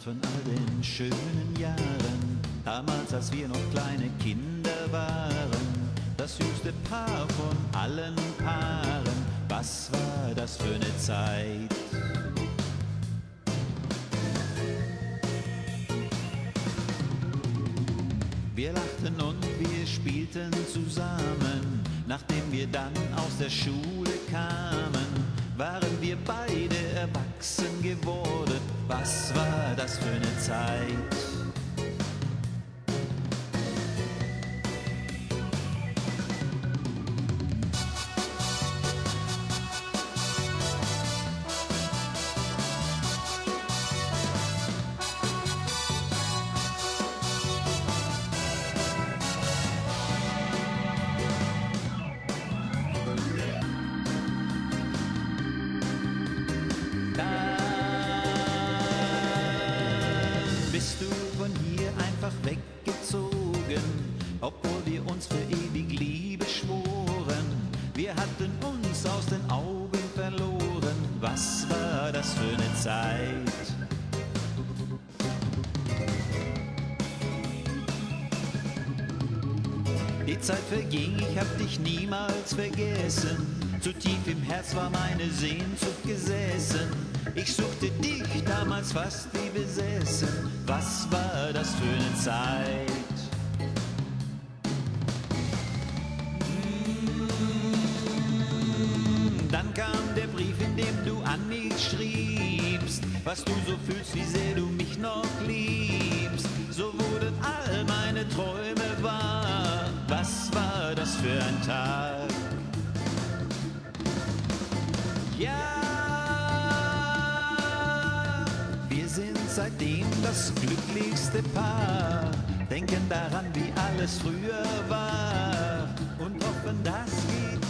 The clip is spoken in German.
von all den schönen Jahren, damals als wir noch kleine Kinder waren, das jüngste Paar von allen Paaren. Was war das für eine Zeit? Wir lachten und wir spielten zusammen. Nachdem wir dann aus der Schule kamen, waren wir beide erwachsen geworden. Was war das für eine Zeit? Bist du von hier einfach weggezogen, obwohl wir uns für ewig Liebe schworen. Wir hatten uns aus den Augen verloren. Was war das für eine Zeit? Die Zeit verging, ich hab dich niemals vergessen. Zu tief im Herz war meine Sehnsucht gesessen. Ich suchte dich damals fast wie besessen. Was war das für eine Zeit? Dann kam der Brief, in dem du an mich schriebst, was du so fühlst, wie sehr du mich noch liebst. So wurden all meine Träume wahr. Was war das für ein Tag? Ja, wir sind seitdem das glücklichste Paar, denken daran, wie alles früher war und hoffen, das geht